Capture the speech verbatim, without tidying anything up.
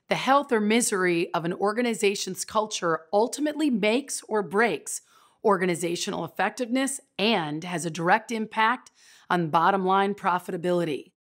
The health or misery of an organization's culture ultimately makes or breaks organizational effectiveness and has a direct impact on bottom line profitability.